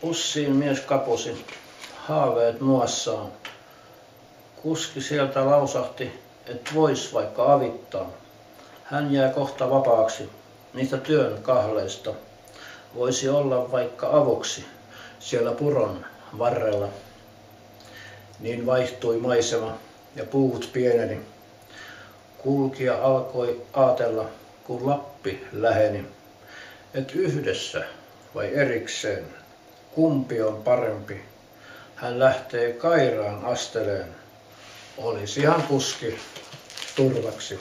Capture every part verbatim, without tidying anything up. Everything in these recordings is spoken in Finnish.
Ussiin mies kapusi, haaveet muassaan. Kuski sieltä lausahti, et vois vaikka avittaa. Hän jää kohta vapaaksi niistä työn kahleista. Voisi olla vaikka avuksi siellä puron varrella. Niin vaihtui maisema ja puut pieneni. Kulkija alkoi aatella, kun Lappi läheni. Et yhdessä vai erikseen, kumpi on parempi? Hän lähtee Kairaan asteleen. Olisihan kuski turvaksi.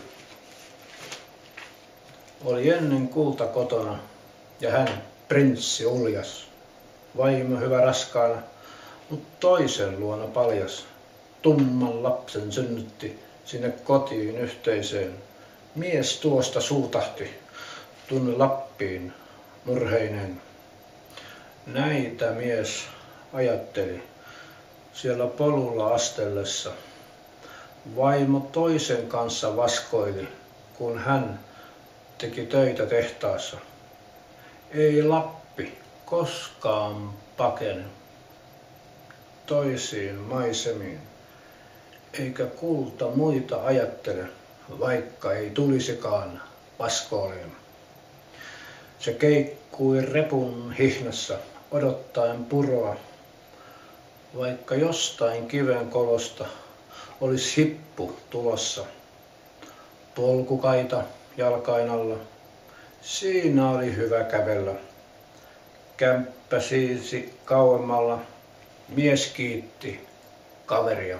Oli ennen kulta kotona ja hän prinssi uljas. Vaimo hyvä raskaana, mut toisen luona paljas. Tumman lapsen synnytti sinne kotiin yhteiseen. Mies tuosta suutahti tunne Lappiin murheineen. Näitä mies ajatteli siellä polulla astellessa. Vaimo toisen kanssa vaskoili, kun hän teki töitä tehtaassa. Ei Lappi koskaan pakene toisiin maisemiin, eikä kulta muita ajattele, vaikka ei tulisikaan vaskooliin. Se keikkui repun hihnassa odottaen puroa, vaikka jostain kiven kolosta olisi hippu tulossa. Polkukaita jalkain alla, siinä oli hyvä kävellä. Kämppä siirsi kauemmalla, mies kiitti kaveria.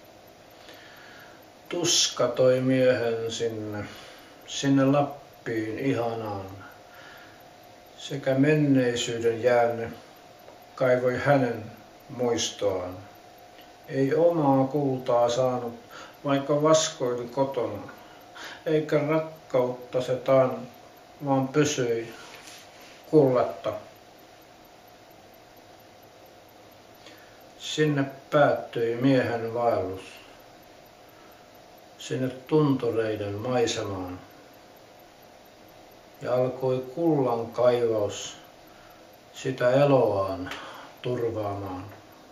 Tuska toi miehen sinne, sinne Lappiin ihanaan. Sekä menneisyyden jäänne kaivoi hänen muistoaan. Ei omaa kultaa saanut, vaikka vaskoili kotona. Eikä rakkautta se taan, vaan pysyi kullatta. Sinne päättyi miehen vaellus, sinne tuntureiden maisemaan. Ja alkoi kullan kaivaus sitä eloaan turvaamaan.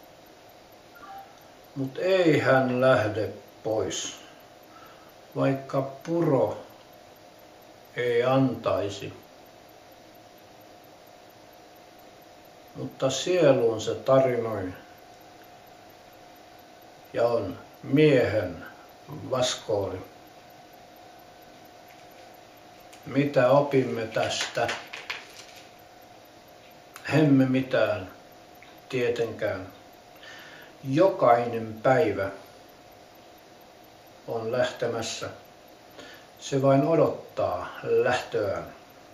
Mut ei hän lähde pois, vaikka puro ei antaisi. Mutta sieluun se tarinoi ja on miehen vaskooli. Mitä opimme tästä? Emme mitään, tietenkään. Jokainen päivä on lähtemässä. Se vain odottaa lähtöään.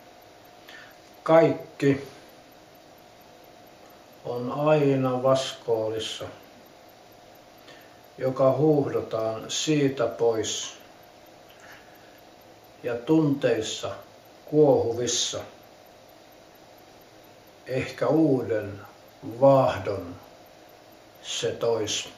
Kaikki on aina vaskoolissa, joka huuhdotaan siitä pois. Ja tunteissa kuohuvissa ehkä uuden vaahdon se tois.